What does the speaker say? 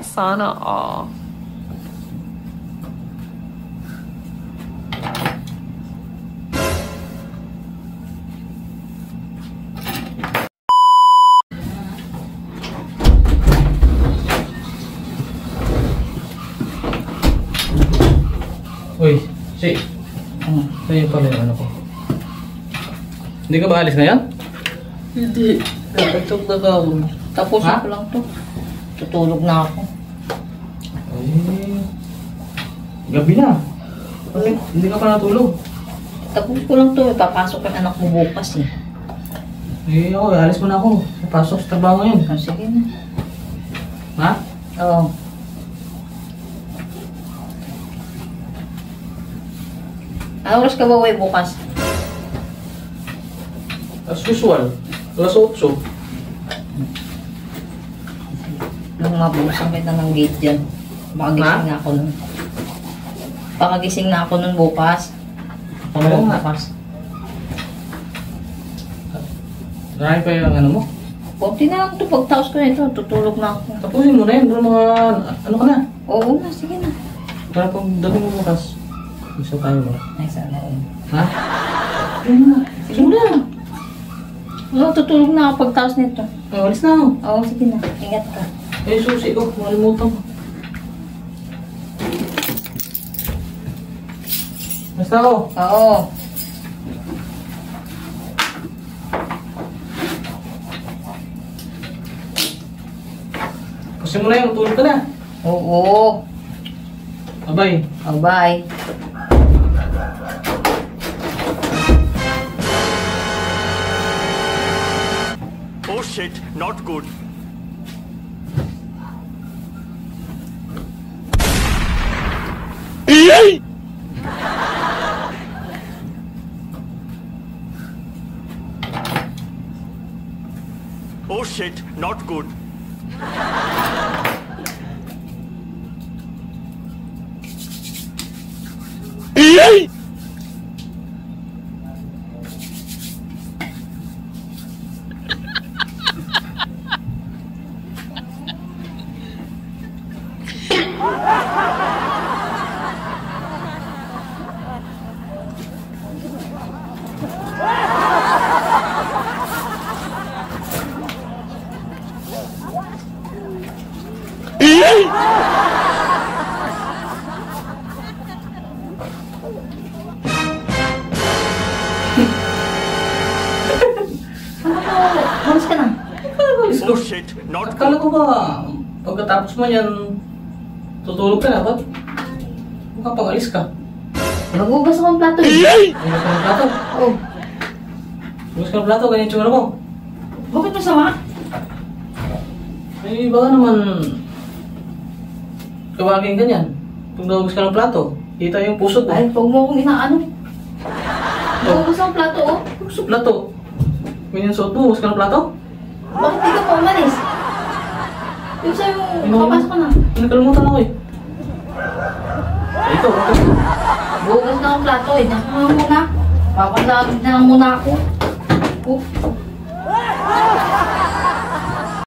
Sana all. Uy, si. Sa'yo pala yung ano ko. Hindi ka ba alis ngayon? Hindi. Nakatog na ako. Tapusin ko lang to. Tutulog na ako. Ay, gabi na. Bakit hindi ka pa natulog? Tapos ko lang to. Papasok yung anak mo bukas eh. Eh ako, alis mo na ako. Napasok sa trabaho ngayon. Oh, sige na. Ha? Oo. Ano oras ka ba uwi bukas? As usual. Alas 8. Nung mabusan kita ng gate dyan. Pakagising na ako nun. Pakagising na ako nun bukas. Oo nga. Bukas. Marami pa yung ano mo? Kunti na lang ito. Pagtaos ko na ito. Tutulog na ako. Tapusin mo na yun. Pero mga ano ka na? Oo na. Sige na. Para pag dami mo bukas. Isa tayo ba? Ay, sana yun. Ha? Ayun na. Sige na. Oo, tutulog na ako pagtaos nito. Oh, alis na ako. Oo, sige na. Ingat ka. Eh, susi ko. Malimutan ko. Basta ako. Oo. Kasi mo na yun. Matulog ka na. Oo. Bye-bye. Oh, bye. Oh shit, not good. Oh shit, not good. Malis ka na. Oh shit, not Akala good. ko ba, pagkatapos mo yan, tutulog ka na, ba't makapag-alis ka? Nagugas ako ng plato eh. Hugas ka ng plato. Oo. Hugas ka ng plato, ganyan yung tsura mo. Bakit masama? Eh, baka naman, kawagin ganyan. Pag nahugas ka ng plato, kita yung pusot mo. Ay, huwag mo akong inaano. Nagugas ako ng plato oh. Hugas sa plato. Ganyan suot mo, hugas ka ng plato? Bakit di ka pa umalis? Yung sa'yo, papasok ka na. Nakalimutan ako eh. Ito, okay. Bugas na akong plato eh. Diyan ka nga muna. Papalagid na lang muna ako. Oh.